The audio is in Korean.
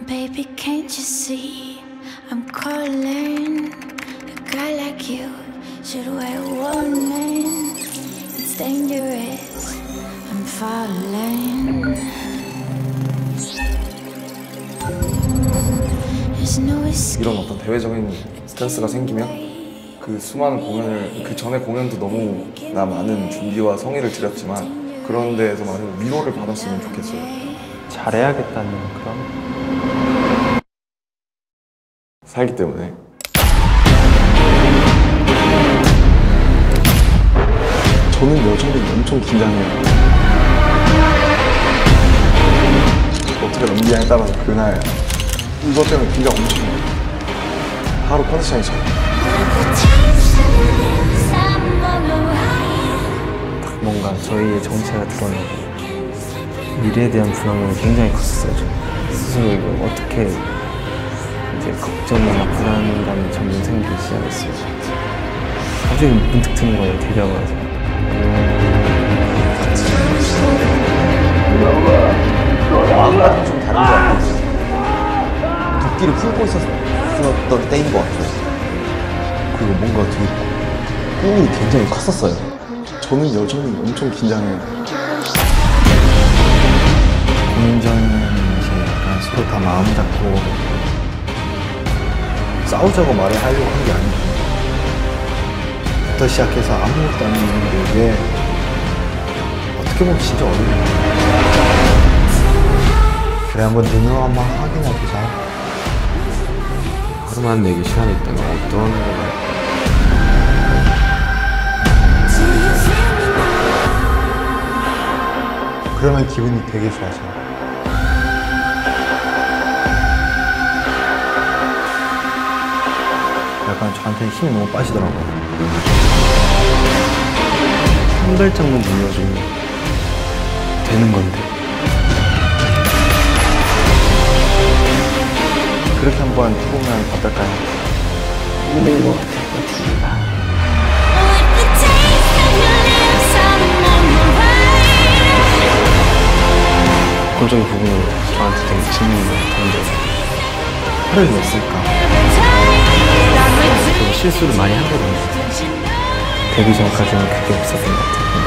Baby, can't you see I'm calling? A guy like you should wear a warning. It's dangerous, I'm falling. There's no escape. 이런 어떤 대외적인 스트레스가 생기면 그 수많은 공연을, 그 전에 공연도 너무나 많은 준비와 성의를 들였지만 그런 데에서 많은 위로를 받았으면 좋겠어요. 잘해야겠다는 그런? 살기 때문에. 저는 여전히 엄청 긴장해요. 어떻게 넘기냐에 따라서 그날 이것 때문에 긴장 엄청 해요. 하루 컨디션이 잘. 딱 뭔가 저희의 정체가 드러나고 미래에 대한 불안감이 굉장히 컸었어요. 스스로 이걸 어떻게 이제 걱정이나 불안감이 점점 생기기 시작했어요. 갑자기 문득 드는 거예요, 데뷔하고 나서. 마음가짐이 좀 다른 것 같아요. 도끼를 품고 있었던 때인 것 같아요. 그리고 뭔가 되게 꿈이 굉장히 컸었어요. 저는 여전히 엄청 긴장해요. 공연 전에는 이제 약간 서로 다 마음 잡고 싸우자고 말을 하려고 한 게 아니고 부터 시작해서 아무것도 안 했는데 이게 어떻게 보면 진짜 어려워요. 그래, 한번 눈으로 한번 확인해보자. 하루만 내게 시간이 있다면 어떤 걸 그러면 기분이 되게 좋아져요. 약간 저한테 힘이 너무 빠지더라고요. 한 발짝만 눌러주면 되는 건데. 그렇게 한번 해보면 어떨까요? 힘든 것 같습니다. 그런 부분은 저한테 되게 질문이 많던데 화를 냈을까? 좀 실수를 많이 하거든요. 데뷔 전까지는 그게 없었던 것 같아요.